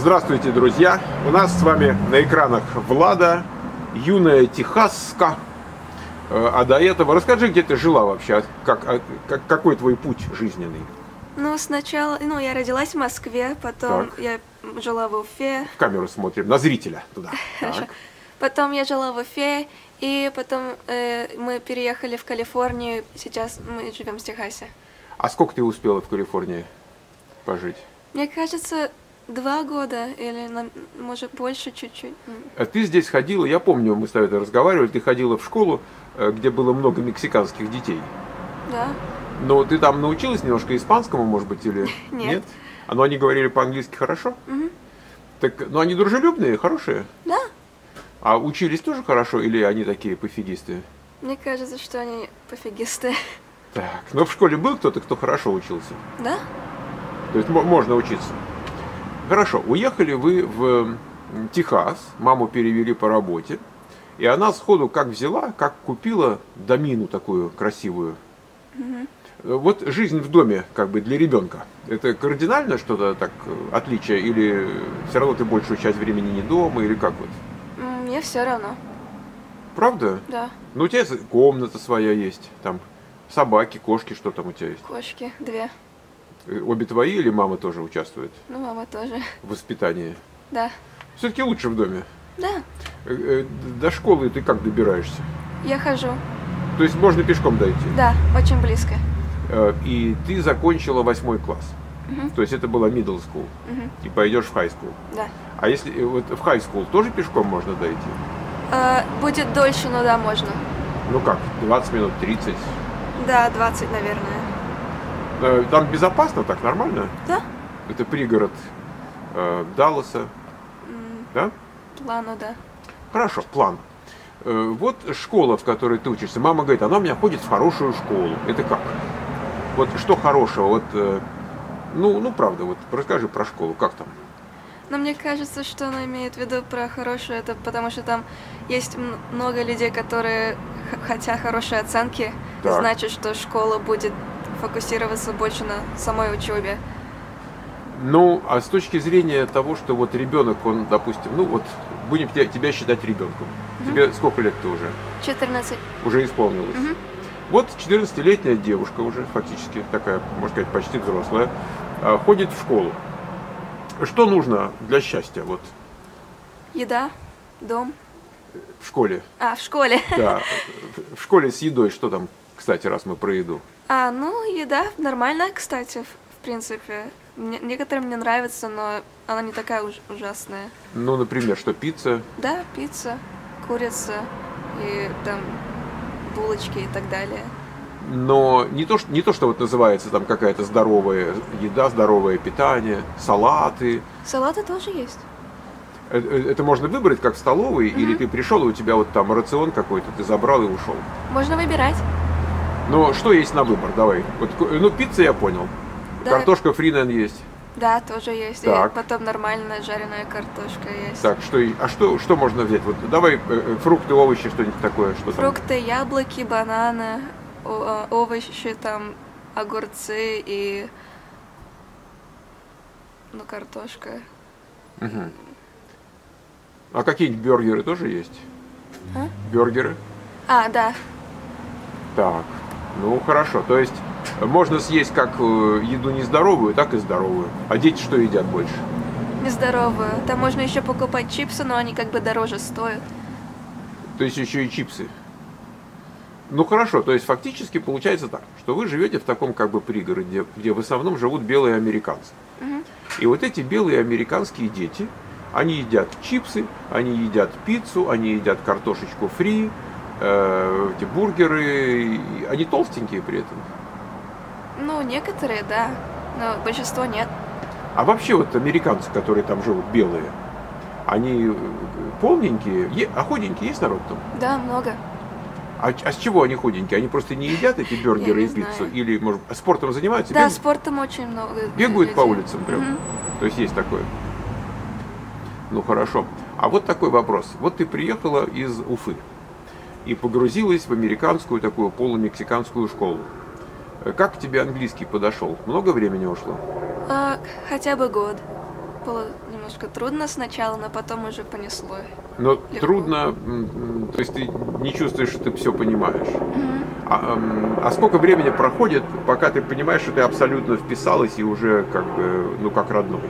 Здравствуйте, друзья! У нас с вами на экранах Влада, юная техасска. А до этого расскажи, где ты жила вообще, какой твой путь жизненный? Ну, сначала, я родилась в Москве, потом Так. я жила в Уфе. В камеру смотрим, на зрителя туда. Хорошо. Так. Потом я жила в Уфе, и потом мы переехали в Калифорнию. Сейчас мы живем в Техасе. А сколько ты успела в Калифорнии пожить? Мне кажется, 2 года или, может, больше чуть-чуть. А ты здесь ходила, я помню, мы с тобой разговаривали, ты ходила в школу, где было много мексиканских детей. Да? Но ты там научилась немножко испанскому, может быть, или Нет. А но они говорили по-английски хорошо? Мгм. Так, ну они дружелюбные, хорошие? Да. А учились тоже хорошо или они такие пофигисты? Мне кажется, что они пофигисты. Так, но в школе был кто-то, кто хорошо учился? Да? То есть можно учиться. Хорошо, уехали вы в Техас, маму перевели по работе, и она сходу как взяла, как купила домину такую красивую. Вот жизнь в доме как бы для ребенка. Это кардинально что-то так отличие, или все равно ты большую часть времени не дома, или как вот? Мне все равно. Правда? Да. Ну у тебя комната своя есть, там собаки, кошки, что там у тебя есть? Кошки 2. Обе твои или мама тоже участвует Ну, мама тоже. в воспитании? Да. Все-таки лучше в доме. Да. До школы ты как добираешься? Я хожу. То есть можно пешком дойти? Да, очень близко. И ты закончила 8 класс. Мгм. То есть это была middle school. Мгм. И пойдешь в high school. Да. А если вот в high school тоже пешком можно дойти? Будет дольше, но да, можно. Ну как, 20 минут, 30? Да, 20, наверное. Там безопасно, так нормально? Да? Это пригород Далласа, да? Плану, да. Хорошо, план. Вот школа, в которой ты учишься. Мама говорит, она у меня ходит в хорошую школу. Это как? Вот что хорошего? Вот, ну правда, вот расскажи про школу, как там? Но мне кажется, что она имеет в виду про хорошую, это потому что там есть много людей, которые хотят хорошие оценки. Так. Значит, что школа будет фокусироваться больше на самой учебе. Ну, а с точки зрения того, что вот ребенок, он, допустим, ну вот, будем тебя считать ребенком. Тебе сколько лет-то уже? 14. Уже исполнилось. Мгм. Вот 14-летняя девушка уже, фактически такая, можно сказать, почти взрослая, ходит в школу. Что нужно для счастья вот Еда, дом. в школе? В школе. Да, в школе с едой что там, кстати, раз мы про еду? Еда нормальная, кстати, в принципе. Некоторым мне нравится, но она не такая ужасная. Ну, например, что пицца? Да, пицца, курица и там булочки и так далее. Но не то, что вот называется там какая-то здоровая еда, здоровое питание, салаты. Салаты тоже есть. Это можно выбрать как в столовой, или ты пришел, и у тебя вот там рацион какой-то, ты забрал и ушел. Можно выбирать. Но что есть на выбор? Давай. Вот, ну, пицца я понял. Да. Картошка фри, есть. Да, тоже есть. Так. И потом нормальная жареная картошка есть. Так, что можно взять? Вот давай фрукты, овощи, что-нибудь такое. Что Фрукты, яблоки, бананы, овощи, там, огурцы и картошка. там? Мгм. А какие-нибудь бюргеры тоже есть? Бюргеры? Да. Так, ну хорошо. То есть можно съесть как еду нездоровую, так и здоровую. А дети что едят больше? Нездоровую. Там можно еще покупать чипсы, но они как бы дороже стоят. То есть еще и чипсы. Ну хорошо, то есть фактически получается так, что вы живете в таком как бы пригороде, где в основном живут белые американцы. И вот эти белые американские дети, они едят чипсы, они едят пиццу, они едят картошечку фри, эти бургеры, и они толстенькие при этом. Некоторые, да, но большинство нет. А вообще вот американцы, которые там живут, белые, они полненькие, а худенькие есть народ там? Да, много. А с чего они худенькие? Они просто не едят эти бюргеры Я и не пиццу? знаю. Или, может, спортом занимаются? Да, спортом очень много. Бегают по людей. улицам прям? Мгм. То есть есть такое? Ну хорошо. А вот такой вопрос. Вот ты приехала из Уфы и погрузилась в американскую такую полумексиканскую школу. Как тебе английский подошел? Много времени ушло? Хотя бы год. было немножко трудно сначала, но потом уже понесло. Но Легко. трудно, то есть ты не чувствуешь, что ты все понимаешь. Мгм. А сколько времени проходит, пока ты понимаешь, что ты абсолютно вписалась и уже как бы, ну, как родной?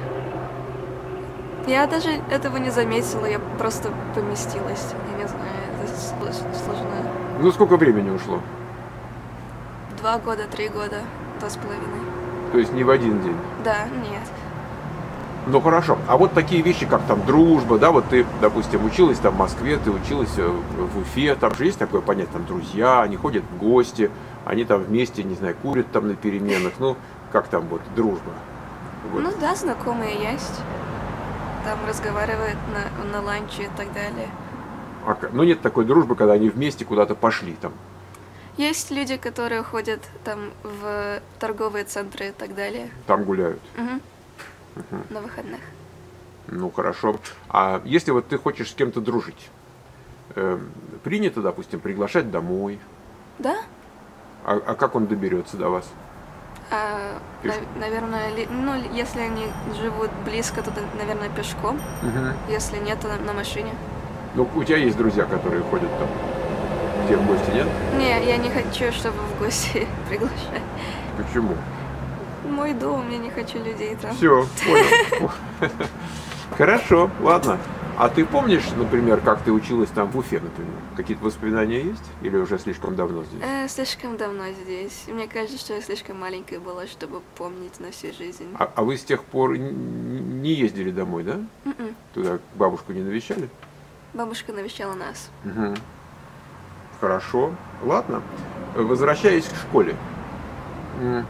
Я даже этого не заметила, я просто поместилась. Я не знаю, это сложно. Ну, сколько времени ушло? 2 года, 3 года, 2,5. То есть не в один день. Да, нет. Ну хорошо, а вот такие вещи, как там дружба, да, вот ты, допустим, училась там в Москве, ты училась в Уфе, там же есть такое понятие, там друзья, они ходят в гости, они там вместе, не знаю, курят там на переменах, ну, как там вот дружба? Вот. Ну да, знакомые есть. Там разговаривают на ланче и так далее. Ну нет такой дружбы, когда они вместе куда-то пошли там. Есть люди, которые ходят там в торговые центры и так далее. Там гуляют. Мгм. На выходных. Ну хорошо. А если вот ты хочешь с кем-то дружить, принято, допустим, приглашать домой, Да? а как он доберется до вас? Пешком. Наверное, ну, если они живут близко, то, наверное, пешком. Мгм. Если нет, то на машине. Ну, у тебя есть друзья, которые ходят там к тебе в гости, нет? Не, я не хочу, чтобы в гости приглашать. Почему? Мой дом, я не хочу людей там. Все, понял. Хорошо, ладно. А ты помнишь, например, как ты училась там в Уфе, например? Какие-то воспоминания есть? Или уже слишком давно здесь? Слишком давно здесь. Мне кажется, что я слишком маленькая была, чтобы помнить на всю жизнь. А вы с тех пор не ездили домой, да? Мгм. Туда бабушку не навещали? Бабушка навещала нас. Мгм. Хорошо, ладно. Возвращаясь к школе. М,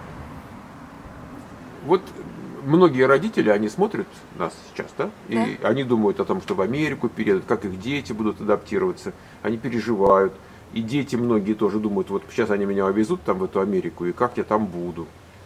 Вот многие родители, они смотрят нас сейчас, да? И они думают о том, что в Америку переедут, как их дети будут адаптироваться. Они переживают. И дети многие тоже думают, вот сейчас они меня увезут там в эту Америку, и как я там буду.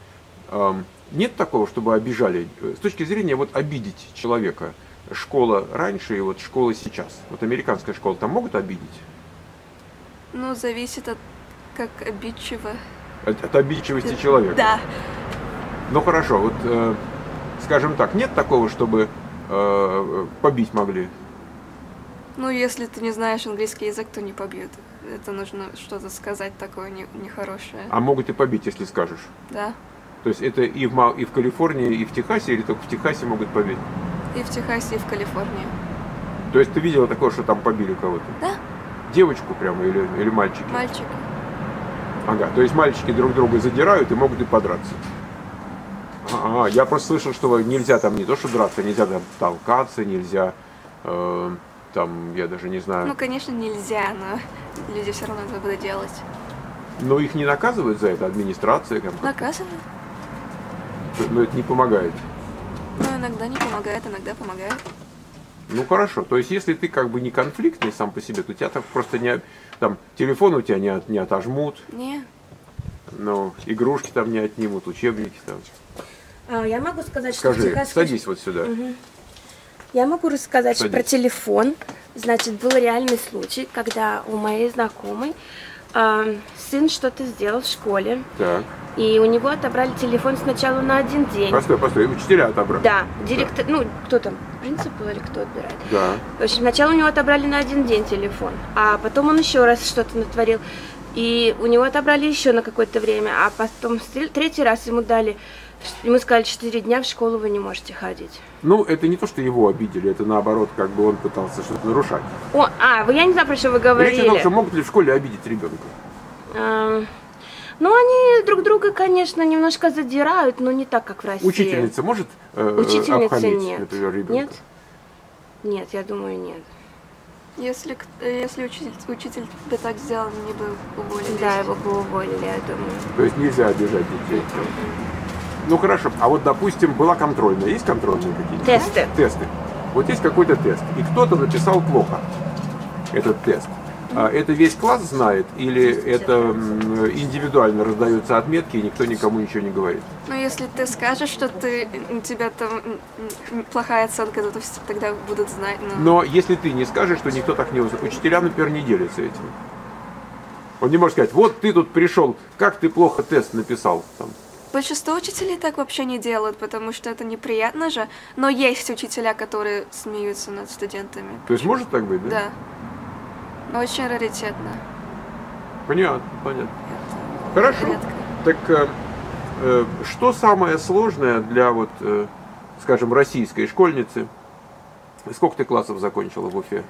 Нет такого, чтобы обижали, с точки зрения вот обидеть человека. Школа раньше и вот школа сейчас. Вот американская школа там могут обидеть? Ну, зависит от как обидчиво. От обидчивости человека. Да. Ну хорошо, вот скажем так, нет такого, чтобы побить могли? Ну, если ты не знаешь английский язык, то не побьют. Это нужно что-то сказать такое нехорошее. А могут и побить, если скажешь. Да. То есть это и в Калифорнии, и в Техасе, или только в Техасе могут побить? И в Техасе, и в Калифорнии. То есть ты видела такое, что там побили кого-то? Да, Девочку прямо или мальчики? мальчик. Ага, то есть мальчики друг друга задирают и могут и подраться. Ага, я просто слышал, что нельзя там не то что драться, нельзя там толкаться, нельзя там, я даже не знаю. Ну, конечно, нельзя, но люди все равно это будут делать. Но их не наказывают за это, администрация? Наказывают. Но это не помогает. Но иногда не помогает, иногда помогает. Ну хорошо, то есть если ты как бы не конфликтный сам по себе, то тебя так просто не, там, телефон у тебя не отожмут, Не. ну, игрушки там не отнимут, учебники там. Я могу сказать, что в Скажи, Техасской... садись вот сюда. Я могу рассказать Садись. про телефон. Значит, был реальный случай, когда у моей знакомой сын что-то сделал в школе, Так, и у него отобрали телефон сначала на 1 день. постой, учителя отобрали. Да, директор, ну, кто там, принципал или кто отбирает? Да. В общем, сначала у него отобрали на 1 день телефон, а потом он еще раз что-то натворил, и у него отобрали еще на какое-то время, а потом 3-й раз ему дали, ему сказали, 4 дня в школу вы не можете ходить. Ну, это не то, что его обидели, это наоборот, как бы он пытался что-то нарушать. Я не знаю, про что вы Речь о том, говорили. что могут ли в школе обидеть ребенка. Ну, они друг друга, конечно, немножко задирают, но не так, как в России. Учительница может Учительница обхамить, нет. например, ребенка? Нет? Нет, я думаю, нет. Если учитель бы так сделал, мне бы уволили. Да, его бы уволили, я думаю. То есть нельзя обижать детей. Ну хорошо, а вот допустим была контрольная, есть контрольные какие-то? Тесты. Тесты. Вот есть какой-то тест, и кто-то написал плохо этот тест. Это весь класс знает или это индивидуально раздаются отметки и никто никому ничего не говорит? Но если ты скажешь, что у тебя там плохая оценка, то тогда будут знать. Но если ты не скажешь, что никто так не узнает. Учителя, например, не делятся этим. Он не может сказать, вот ты тут пришел, как ты плохо тест написал там. Большинство учителей так вообще не делают, потому что это неприятно же. Но есть учителя, которые смеются над студентами. То есть может так быть, да? Да. Но очень раритетно. Понятно, понятно. Это Хорошо. редко. Так что самое сложное для вот, скажем, российской школьницы? Сколько ты классов закончила в Уфе?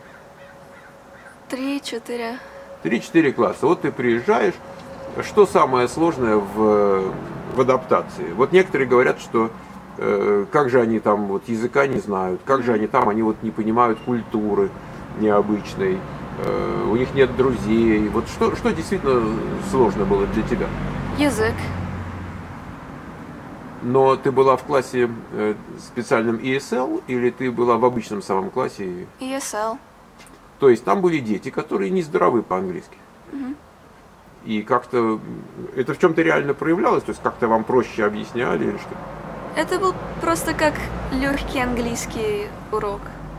3-4. 3-4 класса. Вот ты приезжаешь. Что самое сложное в адаптации? Вот некоторые говорят, что как же они там вот языка не знают, как же они вот не понимают культуры необычной, у них нет друзей. Вот что действительно сложно было для тебя? Язык. Но ты была в классе специальном ESL или ты была в обычном самом классе? ESL. То есть там были дети, которые не здоровы по-английски. Мгм. И как-то это в чем-то реально проявлялось? То есть как-то вам проще объясняли или что? Это был просто как легкий английский урок.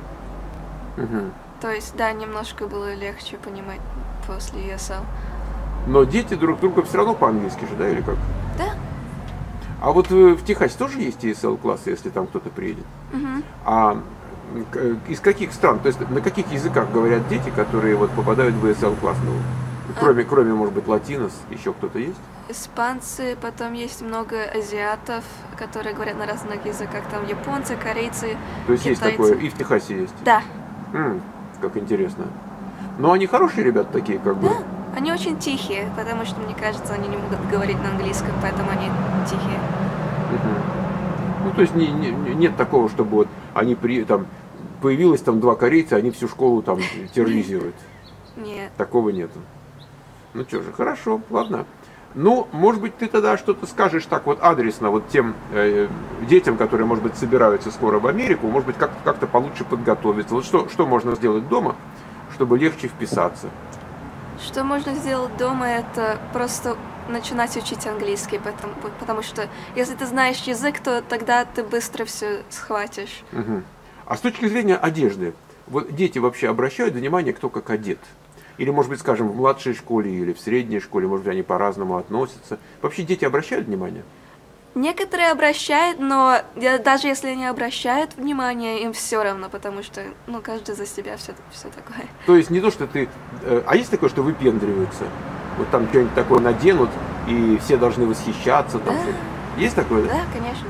Мгм. То есть, да, немножко было легче понимать после ESL. Но дети друг друга все равно по-английски же, да, или как? Да. А вот в Техасе тоже есть ESL классы, если там кто-то приедет? Мгм. А из каких стран, то есть на каких языках говорят дети, которые вот попадают в ESL класс? Ну, кроме, может быть, латинос, еще кто-то есть? Испанцы, потом есть много азиатов, которые говорят на разных языках, там японцы, корейцы, То есть есть китайцы. такое, и в Техасе есть? Да, Как интересно. Но они хорошие ребята такие, как бы. да, они очень тихие, потому что, мне кажется, они не могут говорить на английском, поэтому они тихие. Мгм. Ну, то есть нет такого, чтобы вот они там появилось там 2 корейца, они всю школу там терроризируют. Нет. Такого нету. Ну что же, хорошо, ладно. Ну, может быть, ты тогда что-то скажешь так вот адресно вот тем детям, которые, может быть, собираются скоро в Америку, может быть, как-то получше подготовиться. Вот что можно сделать дома, чтобы легче вписаться? Что можно сделать дома, это просто начинать учить английский, потому что если ты знаешь язык, то тогда ты быстро все схватишь. Мгм. А с точки зрения одежды, вот дети вообще обращают внимание, кто как одет? Или, может быть, скажем, в младшей школе или в средней школе, может быть, они по-разному относятся. Вообще дети обращают внимание? Некоторые обращают, но даже если они обращают внимание, им все равно, потому что, ну, каждый за себя все такое. То есть не то, что ты... А есть такое, что выпендриваются? Вот там что-нибудь такое наденут, и все должны восхищаться. Там, Да. что-то. Есть такое? Да, конечно.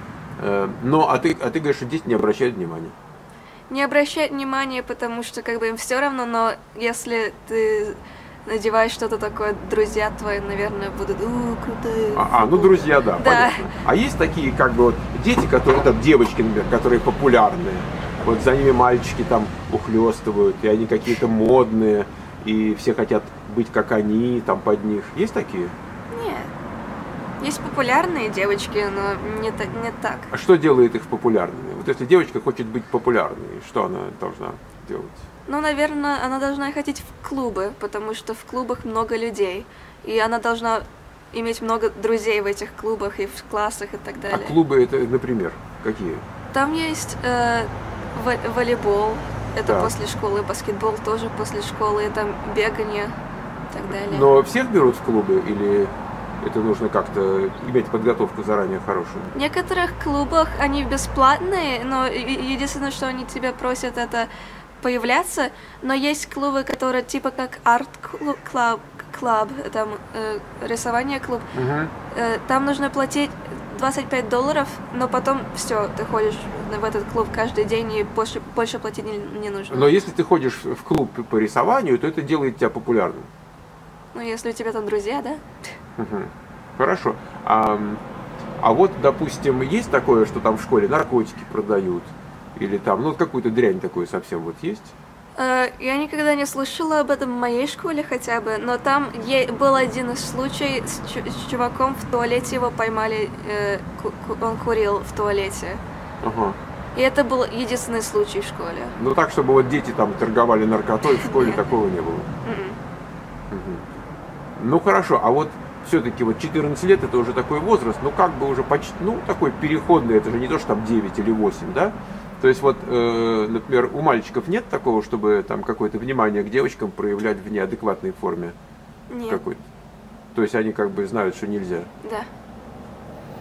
А ты говоришь, что дети не обращают внимания. Не обращают внимания, потому что как бы им все равно, но если ты надеваешь что-то такое, друзья твои, наверное, будут крутые. Ну друзья, да, Да. понятно. А есть такие, как бы, вот, дети, которые, там, девочки, например, которые популярные, вот за ними мальчики там ухлёстывают, и они какие-то модные, и все хотят быть как они, там, под них. Есть такие? Нет. Есть популярные девочки, но не так. А что делает их популярными? Вот если девочка хочет быть популярной, что она должна делать? Ну, наверное, она должна ходить в клубы, потому что в клубах много людей. И она должна иметь много друзей в этих клубах и в классах и так А далее. клубы это, например, какие? Там есть волейбол, это Да. после школы, баскетбол тоже после школы, там бегание и так далее. Но всех берут в клубы или это нужно как-то иметь подготовку заранее хорошую? В некоторых клубах они бесплатные, но единственное, что они тебя просят, это появляться. Но есть клубы, которые типа как арт-клуб, там рисование клуб. Мгм. Там нужно платить $25, но потом все, ты ходишь в этот клуб каждый день и больше платить не нужно. Но если ты ходишь в клуб по рисованию, то это делает тебя популярным. Ну, если у тебя там друзья, да? Мгм. Хорошо. А вот, допустим, есть такое, что там в школе наркотики продают? Или там, ну, какую-то дрянь такую совсем вот есть? Я никогда не слышала об этом в моей школе хотя бы, но там был один случай с чуваком в туалете, его поймали, он курил в туалете. Ага. И это был единственный случай в школе. Ну так, чтобы вот дети там торговали наркотой, в школе Нет. такого не было. Мгм. Ну хорошо, а вот все-таки вот 14 лет это уже такой возраст, ну как бы уже почти, ну такой переходный, это же не то, что там 9 или 8, да? То есть вот, например, у мальчиков нет такого, чтобы там какое-то внимание к девочкам проявлять в неадекватной форме Нет, какой-то? То есть они как бы знают, что нельзя. да.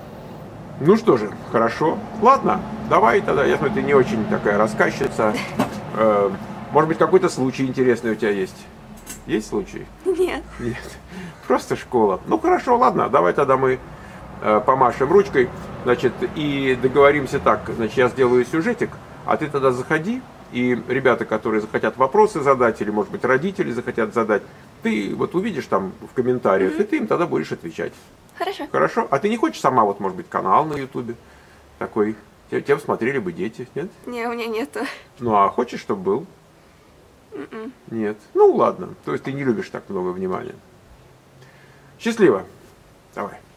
Ну что же, хорошо. Ладно, давай тогда. Я смотрю, ты не очень такая рассказчица. Может быть, какой-то случай интересный у тебя есть? Есть случай? Нет. Нет. Просто школа. Ну хорошо, ладно. Давай тогда мы помашем ручкой. Значит, и договоримся так. Значит, я сделаю сюжетик, а ты тогда заходи. И ребята, которые захотят вопросы задать, или, может быть, родители захотят задать, ты вот увидишь там в комментариях, и ты им тогда будешь отвечать. Хорошо. Хорошо? А ты не хочешь сама, вот, может быть, канал на Ютубе такой? Тебя смотрели бы дети, нет? Не, у меня нету. Ну, а хочешь, чтобы был? Нет. Ну, ладно. То есть ты не любишь так много внимания. Счастливо. Давай.